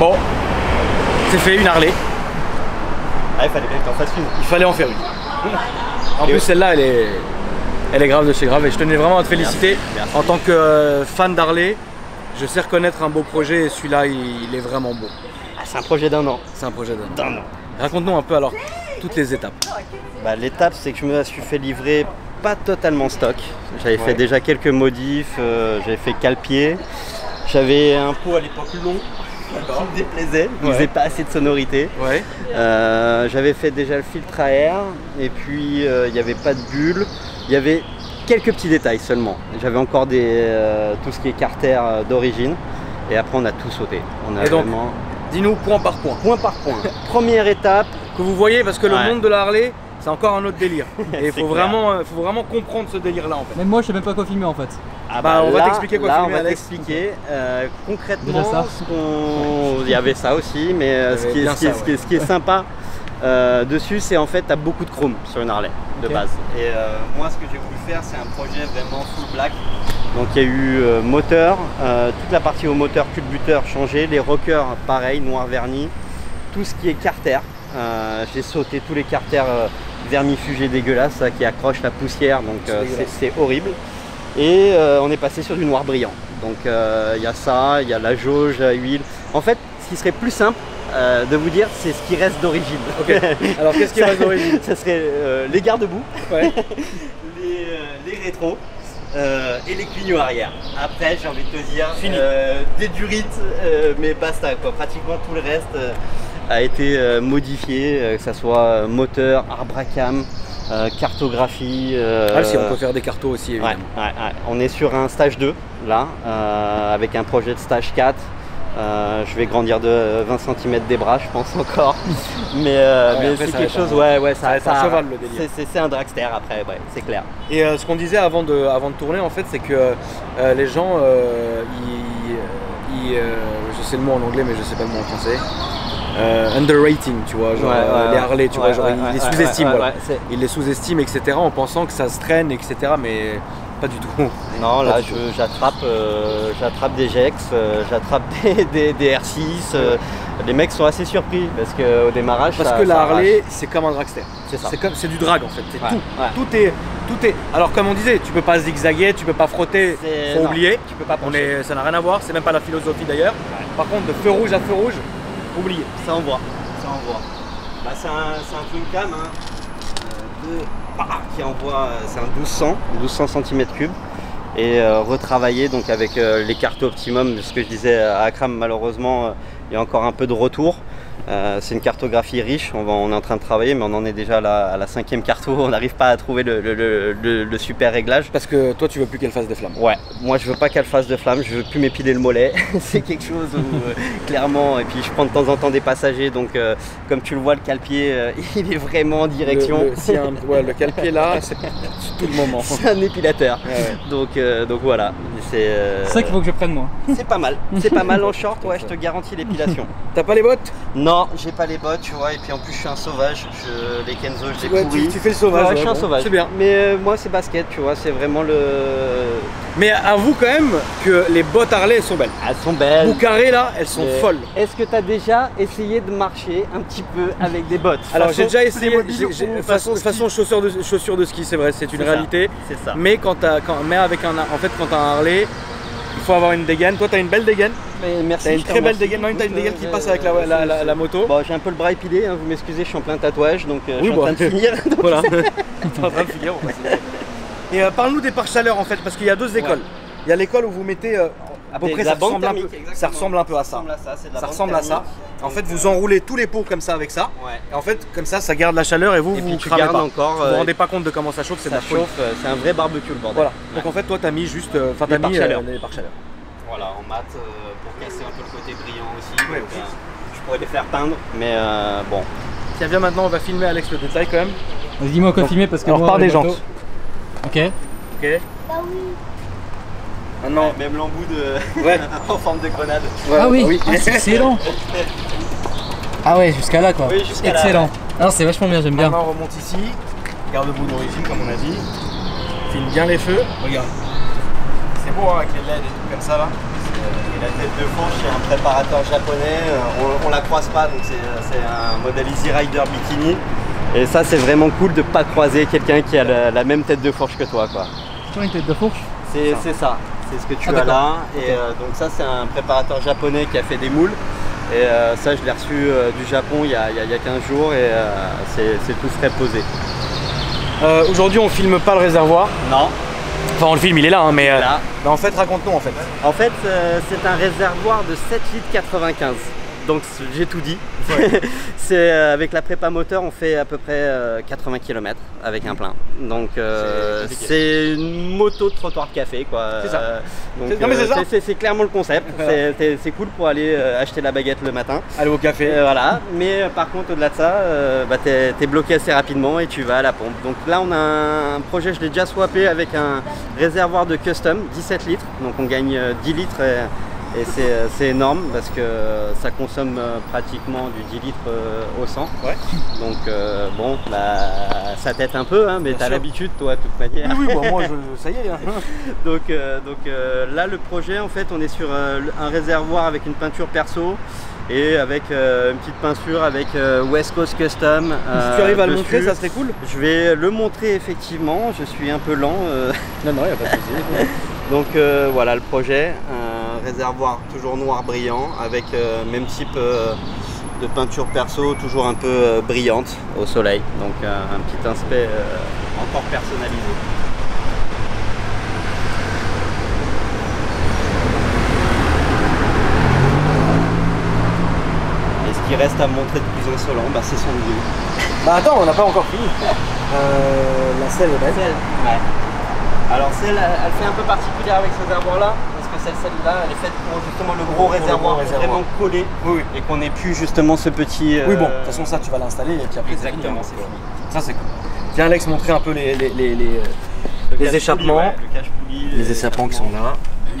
Bon, c'est fait, une Harley. Ah, il fallait bien que t'en fasses une. Il fallait en faire une. En plus, celle-là, elle est grave de chez grave. Et je tenais vraiment à te féliciter. Merci. En tant que fan d'Harley, je sais reconnaître un beau projet et celui-là, il est vraiment beau. Ah, c'est un projet d'1 an. C'est un projet D'un an. Raconte-nous un peu alors toutes les étapes. Bah, l'étape, c'est que je me suis fait livrer pas totalement stock. J'avais fait déjà quelques modifs, j'avais fait cale-pied. J'avais un pot à l'époque long qui me déplaisait, il faisait pas assez de sonorité. Ouais. J'avais fait déjà le filtre à air et puis il n'y avait pas de bulle. Il y avait quelques petits détails seulement. J'avais encore tout ce qui est carter d'origine et après on a tout sauté. On a et donc, vraiment... dis-nous point par point. Point par point. Première étape. Que vous voyez, parce que le monde de la Harley, c'est encore un autre délire. Et il faut vraiment comprendre ce délire-là en fait. Même moi, je sais même pas quoi filmer en fait. Ah bah, on va là, t'expliquer quoi là, filmer, on va Alex. t'expliquer concrètement Déjà ça. il y avait ça aussi, mais ce qui est sympa dessus, c'est en fait tu as beaucoup de chrome sur une Harley de base. Et moi, ce que j'ai voulu faire, c'est un projet vraiment full black. Donc il y a eu moteur, toute la partie au moteur, culbuteur changé, les rockers pareil, noir verni, tout ce qui est carter. J'ai sauté tous les carters vermifugés dégueulasses ça, qui accrochent la poussière, donc c'est horrible. Et on est passé sur du noir brillant. Donc il y a ça, il y a la jauge à huile. En fait, ce qui serait plus simple de vous dire, c'est ce qui reste d'origine. Ok. Alors qu'est-ce qui reste d'origine? Ça serait les garde-boue, Ouais. les rétros. Et les clignots arrière. Après, j'ai envie de te dire, des durites, mais basta quoi. Pratiquement tout le reste a été modifié, que ce soit moteur, arbre à cam, cartographie. Ah si, on peut faire des cartos aussi évidemment. Ouais. On est sur un stage 2 là, avec un projet de stage 4. Je vais grandir de 20 cm des bras, je pense encore. Mais c'est quelque chose, ça cheval le délire. C'est un dragster après, c'est clair. Et ce qu'on disait avant de tourner en fait, c'est que les gens, je sais le mot en anglais mais je sais pas le mot en français. Underrating, tu vois, genre les Harley, tu vois, genre ils les sous-estiment, ils les sous-estiment, etc. en pensant que ça se traîne, etc. Mais pas du tout. Non, là j'attrape des Gex, j'attrape des R6. Les mecs sont assez surpris parce qu'au démarrage. Parce que la Harley, c'est comme un dragster. C'est ça. C'est du drag en fait. C'est tout est. Alors comme on disait, tu peux pas zigzaguer, tu peux pas frotter, faut oublier. Tu peux pas pencher. Ça n'a rien à voir. C'est même pas la philosophie d'ailleurs. Par contre, de feu rouge à feu rouge, oubliez. Ça envoie. Bah, c'est un twin cam qui envoie, c'est un 1200 cm3 et retravaillé donc avec les cartes optimum. Ce que je disais à Akram, malheureusement il y a encore un peu de retour. C'est une cartographie riche, on est en train de travailler, mais on en est déjà à la 5e carto, on n'arrive pas à trouver le super réglage. Parce que toi tu veux plus qu'elle fasse des flammes. Ouais, moi je veux pas qu'elle fasse de flammes, je veux plus m'épiler le mollet. C'est quelque chose où clairement, et puis je prends de temps en temps des passagers, donc comme tu le vois, le cale-pied il est vraiment en direction. Le cale-pied là, c'est tout le moment. C'est un épilateur. Donc voilà, c'est ça qu'il faut que je prenne moi. C'est pas mal en short, ouais, je te garantis l'épilation. T'as pas les bottes? Non, j'ai pas les bottes, tu vois, et puis en plus je suis un sauvage, les Kenzo je les pourris. Tu fais le sauvage, ouais, je suis un sauvage. C'est bien. Mais moi c'est basket, tu vois, c'est vraiment le... Mais avoue quand même que les bottes Harley elles sont belles. Elles sont belles. Boucarées là, elles sont folles. Est-ce que tu as déjà essayé de marcher un petit peu avec des bottes? Alors j'ai déjà essayé, façon chaussures de ski, c'est vrai, c'est une réalité. C'est ça. Mais quand t'as un Harley, il faut avoir une dégaine. Toi t'as une belle dégaine. Merci. T'as une très belle dégaine, t'as une dégaine qui passe avec la moto. Bon, j'ai un peu le bras épilé, hein, vous m'excusez, je suis en plein tatouage, donc je suis en train de finir. Voilà, t'es en train de finir. Et parle-nous des pare-chaleurs en fait, parce qu'il y a deux écoles. Il y a l'école où vous mettez à peu près, ça ressemble un peu à ça. Ça ressemble à ça. En fait, vous enroulez tous les pots comme ça avec ça. Et en fait, comme ça garde la chaleur et vous cramez pas. Encore, vous vous rendez pas compte de comment ça chauffe, c'est de la folie. C'est un vrai barbecue le bordel. Voilà. Donc en fait, toi, t'as mis juste, t'as mis les pare-chaleurs. Voilà, en mat pour casser un peu le côté brillant aussi. Donc, je pourrais les faire peindre, mais bon. Tiens, viens maintenant, on va filmer Alex le détail quand même. Dis-moi quoi filmer parce que alors moi, par des jantes. Ok. Bah oui. Maintenant, même l'embout en forme de grenade. Ah oui, c'est excellent. Ah ouais, jusqu'à là quoi. Oui, jusqu'à là. Excellent. Alors c'est vachement bien, j'aime bien. Maintenant on remonte ici, garde-boue d'origine comme on a dit. Filme bien les feux, regarde. C'est beau hein, avec les LED et tout comme ça là. la tête de fourche, c'est un préparateur japonais, on la croise pas, donc c'est un modèle Easy Rider Bikini. Et ça, c'est vraiment cool de pas croiser quelqu'un qui a la même tête de fourche que toi, quoi. C'est quoi une tête de fourche? C'est ça, c'est ce que tu as là. Et donc ça, c'est un préparateur japonais qui a fait des moules. Et ça, je l'ai reçu du Japon il y a 15 jours et c'est tout frais posé. Aujourd'hui, on filme pas le réservoir. Non. Enfin, on le filme, il est là, hein, mais là. En fait, raconte-nous en fait. En fait, c'est un réservoir de 7 litres 95. Donc j'ai tout dit. Ouais. C'est avec la prépa moteur, on fait à peu près 80 km avec un plein. Donc c'est une moto de trottoir de café, quoi. C'est ça. C'est clairement le concept. Voilà. C'est cool pour aller acheter la baguette le matin. Aller au café. Voilà. Mais par contre, au-delà de ça, t'es bloqué assez rapidement et tu vas à la pompe. Donc là, on a un projet, je l'ai déjà swappé avec un réservoir de custom, 17 litres. Donc on gagne 10 litres. Et c'est énorme parce que ça consomme pratiquement du 10 litres au 100. Ouais. Donc bon, bah, ça tête un peu, hein, mais tu as l'habitude toi, de toute manière. Oui, bon, moi, ça y est. Hein. donc là, le projet, en fait, on est sur un réservoir avec une peinture perso et avec une petite peinture avec West Coast Custom. Si tu arrives à le montrer, ça serait cool. Je vais le montrer effectivement, je suis un peu lent. Non, il n'y a pas de souci. Donc voilà le projet. Réservoir toujours noir brillant avec même type de peinture perso, toujours un peu brillante au soleil, donc un petit aspect encore personnalisé. Et ce qui reste à montrer de plus insolent, bah, c'est son view. Bah attends, on n'a pas encore fini. La selle est belle. Ouais. Alors celle, elle fait un peu particulière avec ce réservoir là. Celle-là, elle est faite pour justement le gros réservoir vraiment collé, et qu'on n'ait plus justement ce petit... Oui, bon, de toute façon ça tu vas l'installer et puis après exactement, c'est fini. Ça c'est cool. Viens Alex montrer un peu les échappements, le cache-poulie, les échappements qui sont là.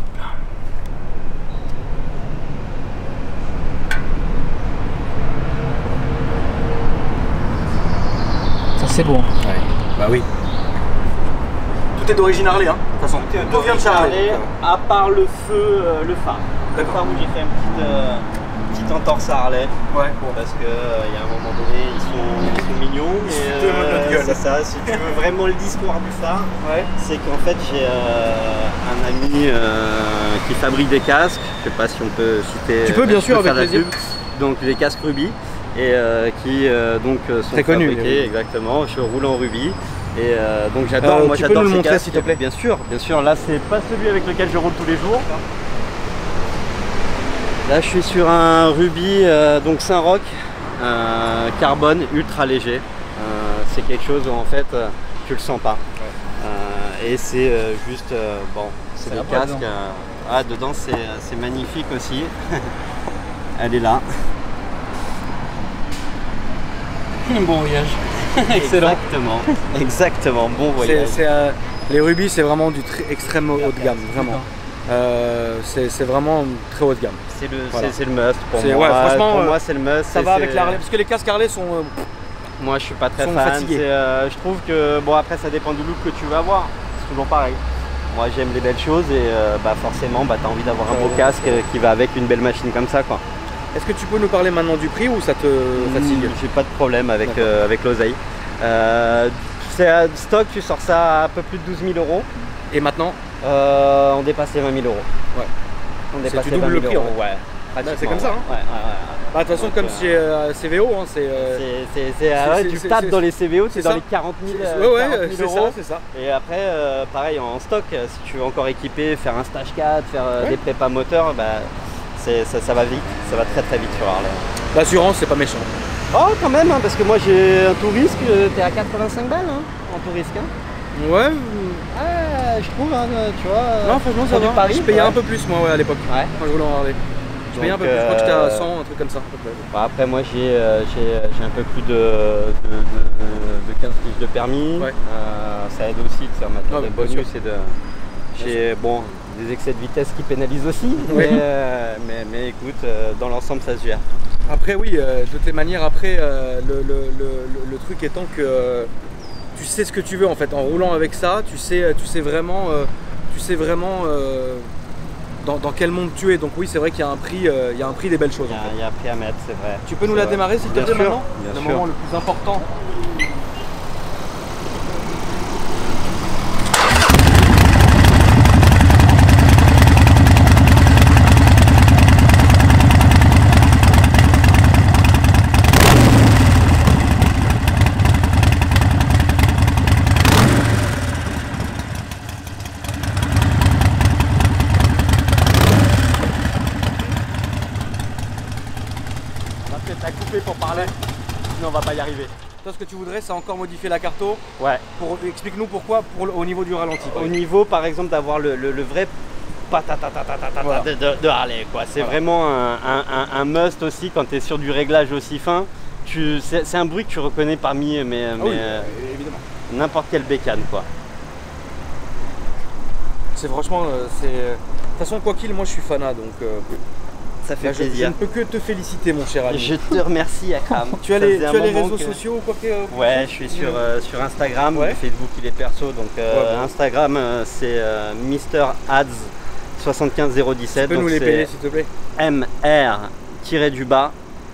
Ça c'est bon. Ouais. Bah oui. Tout est d'origine Harley, hein, de toute façon. Tout vient de Harley, à part le feu, le phare. Le phare où j'ai fait une petite entorse à Harley. Ouais. Bon, parce que il y a un moment donné, ils sont mignons. C'est ça. Si tu veux vraiment l'histoire du phare, c'est qu'en fait j'ai un ami qui fabrique des casques. Je sais pas si on peut citer. Tu peux bien sûr avec plaisir. Donc les casques Ruby et qui donc sont très connus. Exactement. Je roule en Ruby. Et donc j'adore, moi j'adore le ces montrer casques, s'il te plaît. Bien sûr, là c'est pas celui avec lequel je roule tous les jours. Là je suis sur un Ruby donc Saint-Roch, carbone ultra léger. C'est quelque chose où en fait tu le sens pas. Et c'est juste, bon, c'est des casques. Dedans c'est magnifique aussi. Elle est là. Bon voyage. Excellent. Exactement, bon voyage. Les Ruby, c'est vraiment du extrême haut de gamme, vraiment. C'est vraiment très haut de gamme. C'est le must pour moi. Ouais, franchement, pour moi c'est le must. Ça va avec la Harley, parce que les casques Harley sont... moi je suis pas très fan. Je trouve que, bon après ça dépend du look que tu vas avoir, c'est toujours pareil. Moi j'aime les belles choses et forcément tu as envie d'avoir un beau casque qui va avec une belle machine comme ça, quoi. Est-ce que tu peux nous parler maintenant du prix ou ça te fatigue? J'ai pas de problème avec l'oseille. C'est à stock, tu sors ça à un peu plus de 12 000 €. Et maintenant on dépasse les 20 000 €. Ouais. On dépasse les 20 000 €. Ouais. C'est comme ça, hein. De toute façon, comme chez CVO, hein, tu tapes dans les CVO, c'est dans les 40 000 €. C'est ça. Et après, pareil en stock, si tu veux encore équiper, faire un stage 4, faire des prépas moteurs, ça va vite, ça va très très vite sur Harley. L'assurance, c'est pas méchant. Oh quand même, hein, parce que moi j'ai un Tourisque, t'es à 85 balles hein, en Tourisque. Hein. Ouais. Je trouve, hein, tu vois. Non, franchement, ça va. Paris, je payais un peu plus moi à l'époque. Quand je roulais en Harley. Je payais un peu plus, je crois que j'étais à 100, un truc comme ça. Après, moi j'ai un peu plus de 15 fiches de permis. Ça aide aussi de faire maintenant des bonus et de. J'ai des excès de vitesse qui pénalisent aussi, mais écoute, dans l'ensemble ça se gère. Après oui, de toutes les manières, après le truc étant que tu sais ce que tu veux en fait, en roulant avec ça, tu sais vraiment dans quel monde tu es. Donc oui, c'est vrai qu'il y a un prix, des belles choses. Il y a un prix à mettre, c'est vrai. Tu peux nous la démarrer s'il te plaît maintenant? Bien sûr. Le moment le plus important. T'as coupé pour parler, sinon on va pas y arriver. Toi, ce que tu voudrais, c'est encore modifier la carto. Ouais. Explique-nous pourquoi au niveau du ralenti. Au niveau, par exemple, d'avoir le vrai voilà. de Harley, quoi. C'est vraiment un must aussi quand tu es sur du réglage aussi fin. C'est un bruit que tu reconnais parmi évidemment. N'importe quelle bécane, quoi. C'est franchement, de toute façon, quoi qu'il, moi je suis fanat, donc ça fait plaisir. Je ne peux que te féliciter, mon cher ami. Je te remercie, Akram. Tu as les réseaux sociaux ou quoi que... Ouais, je suis sur Instagram, Facebook il est perso, donc Instagram c'est MrAds75017. Tu peux nous les payer s'il te plaît? MR-du-bas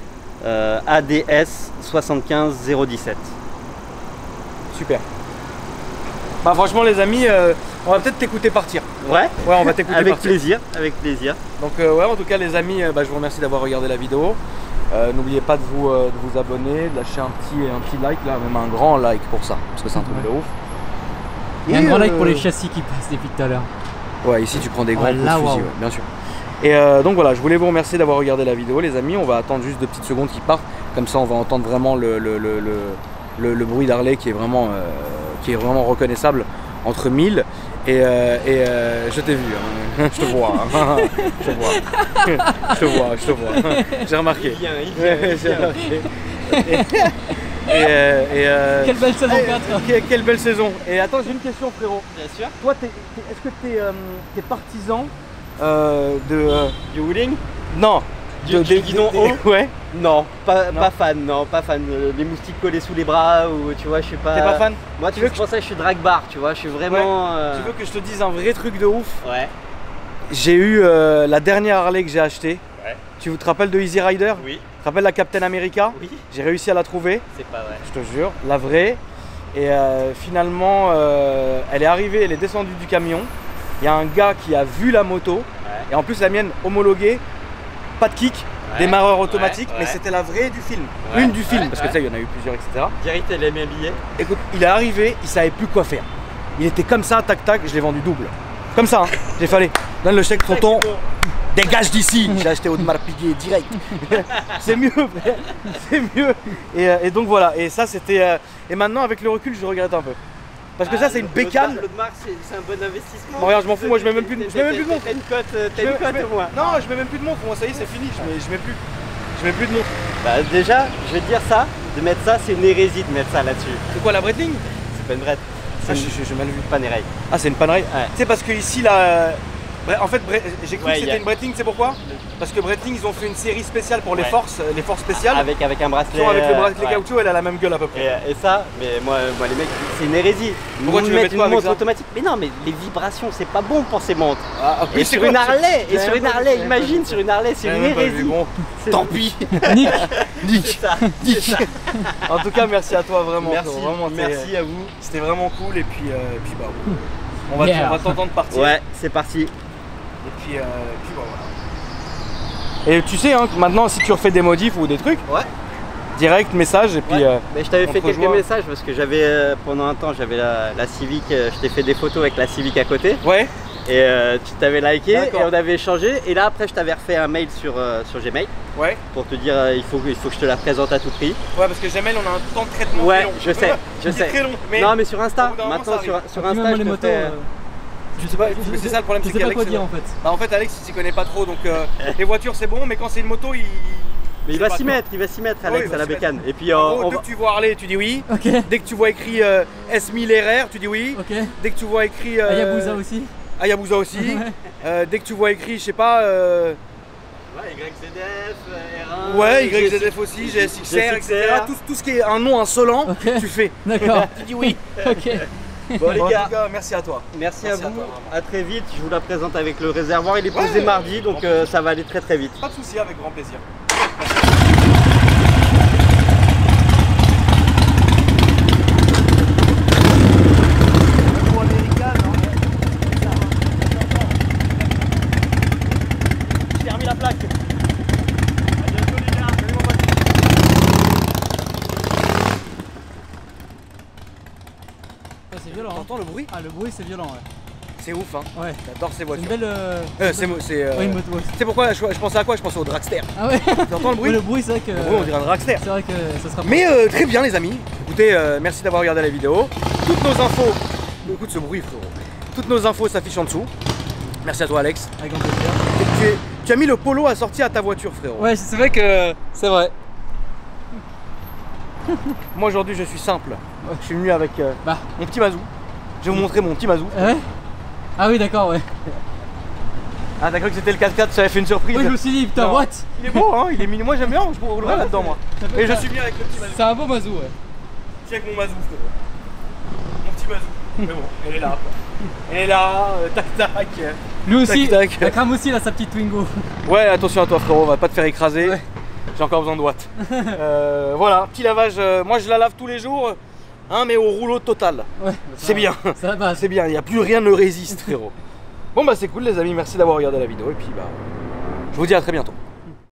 ADS75017. Super. Bah franchement les amis, on va peut-être t'écouter partir. Ouais, on va t'écouter avec partir. Plaisir, avec plaisir. Donc ouais, en tout cas les amis, je vous remercie d'avoir regardé la vidéo. N'oubliez pas de vous abonner, de lâcher un petit like là, même un grand like pour ça, parce que c'est un truc de ouf. Et un grand like pour les châssis qui passent depuis tout à l'heure. Ouais, ici tu prends des grands coups de fusil, bien sûr. Et donc voilà, je voulais vous remercier d'avoir regardé la vidéo les amis. On va attendre juste 2 petites secondes qui partent, comme ça on va entendre vraiment le bruit d'Harley qui est vraiment reconnaissable entre 1000 et je t'ai vu, hein. Je te vois, hein. je te vois, j'ai remarqué. J'ai remarqué. Quelle belle saison 4. Quelle belle saison. Et attends, j'ai une question frérot. Bien sûr. Toi, est-ce que t'es partisan du wheeling? Non. Du guidon haut? Ouais. Non, pas fan, non, pas fan. Les moustiques collés sous les bras ou tu vois, je suis pas. T'es pas fan? Moi, tu veux que je pense que je suis drag bar, tu vois, je suis vraiment. Ouais. Tu veux que je te dise un vrai truc de ouf? Ouais. J'ai eu la dernière Harley que j'ai achetée. Ouais. Tu te rappelles de Easy Rider? Oui. Tu te rappelles la Captain America? Oui. J'ai réussi à la trouver. C'est pas vrai. Je te jure, la vraie. Et finalement, elle est arrivée, elle est descendue du camion. Il y a un gars qui a vu la moto. Ouais. Et en plus, la mienne homologuée, pas de kick. Démarreur automatique, mais c'était la vraie du film. Une du film, parce que tu sais, il y en a eu plusieurs, etc. Direct, elle aime bien billet. Écoute, il est arrivé, il savait plus quoi faire. Il était comme ça, tac tac, je l'ai vendu double. Comme ça, hein. J'ai fallu. Donne le chèque, tonton. Dégage d'ici. J'ai acheté Audemars Piguet direct. C'est mieux, frère. C'est mieux. Et donc voilà. Et ça, c'était. Et maintenant, avec le recul, je regrette un peu. Parce que ça, c'est une bécane. L'Audemars, c'est un bon investissement. Bon, regarde, je m'en fous, moi je mets même plus de montre. T'as une cote, moi. Non, je mets même plus de montre, moi ça y est, c'est fini, je mets plus. Je mets plus de montre. Bah, déjà, je vais te dire ça, de mettre ça, c'est une hérésie de mettre ça là-dessus. C'est quoi la Breitling? C'est pas une Brett. J'ai mal vu. Panerai. Ah, c'est une Panerai? Ouais. Tu sais, parce que ici, là. En fait, j'ai cru que c'était une Breitling, c'est pourquoi? Parce que Breitling, ils ont fait une série spéciale pour les forces spéciales. Avec un bracelet. Avec le bracelet caoutchouc, elle a la même gueule à peu près. Et ça, mais moi les mecs, c'est une hérésie. Pourquoi tu veux mettre une montre automatique? Mais non, mais les vibrations, c'est pas bon pour ces montres. Et sur une Harley, imagine sur une Harley, c'est une hérésie. Bon, tant pis. Nick. C'est ça. En tout cas, merci à toi vraiment. Merci à vous. C'était vraiment cool et puis bah on va t'entendre partir. Ouais, c'est parti. Et puis bah voilà. Et tu sais hein, maintenant si tu refais des modifs ou des trucs, direct message et puis mais je t'avais fait quelques messages parce que j'avais pendant un temps j'avais la Civic, je t'ai fait des photos avec la Civic à côté. Ouais. Et tu t'avais liké et on avait échangé et là après je t'avais refait un mail sur Gmail. Ouais. Pour te dire il faut que je te la présente à tout prix. Ouais parce que Gmail on a un temps de traitement très long. je sais. Très long, mais non mais sur Insta, maintenant sur Insta je te fais... Je sais pas, c'est ça le problème, c'est qu'Alex. Quoi dire en fait. Bah en fait Alex il s'y connaît pas trop donc les voitures c'est bon mais quand c'est une moto il. Mais il va s'y mettre Alex à la bécane. Et puis dès que tu vois Harley tu dis oui. Okay. Dès que tu vois écrit S1000 RR tu dis oui. Okay. Dès que tu vois écrit Hayabusa aussi. Hayabusa aussi. Dès que tu vois écrit je sais pas YZF, R1. Ouais, YZF aussi, GSXR, etc. Tout ce qui est un nom insolent, tu fais. D'accord. Tu dis oui. Ok. Bon les gars, en tout cas, merci à toi. Merci à vous, à très vite. Je vous la présente avec le réservoir. Il est posé mardi, donc ça va aller très très vite. Pas de souci, avec grand plaisir. J'ai remis la plaque. C'est violent. T'entends le bruit? Ah, le bruit c'est violent, ouais. C'est ouf, hein. Ouais. J'adore ces voitures. C'est une belle. C'est pourquoi je pensais à quoi? Je pensais au dragster. Ah ouais. T'entends le bruit? Ouais, le bruit, c'est vrai que. Le bruit, on dirait un dragster. C'est vrai que ça sera. Mais très bien, les amis. Écoutez, merci d'avoir regardé la vidéo. Toutes nos infos. Écoute ce bruit, frérot. Toutes nos infos s'affichent en dessous. Merci à toi, Alex. Avec grand plaisir. Tu as mis le polo assorti à ta voiture, frérot. Ouais, c'est vrai que. C'est vrai. Moi aujourd'hui je suis simple. Je suis venu avec mon petit Mazou. Je vais vous montrer mon petit Mazou. Ouais. Ah oui, d'accord, ouais. Ah, t'as cru que c'était le 4x4, ça avait fait une surprise. Oui, je me suis dit, putain, what? Il est beau, hein, il est mignon. Moi j'aime bien, je roulerai là-dedans, moi. Et je suis bien avec le petit Mazou. C'est un beau Mazou, ouais. Je suis avec mon Mazou, frérot. Mon petit Mazou. Mais bon, elle est là, quoi. Elle est là, tac tac. Lui aussi, tac, tac. la crame aussi, il a sa petite Twingo. Ouais, attention à toi, frérot, on va pas te faire écraser. Ouais. J'ai encore besoin de watts. Voilà, petit lavage. Moi je la lave tous les jours, hein, mais au rouleau total. Ouais, c'est bien. C'est bien, il n'y a plus rien ne résiste, frérot. Bon bah c'est cool les amis, merci d'avoir regardé la vidéo et puis bah je vous dis à très bientôt.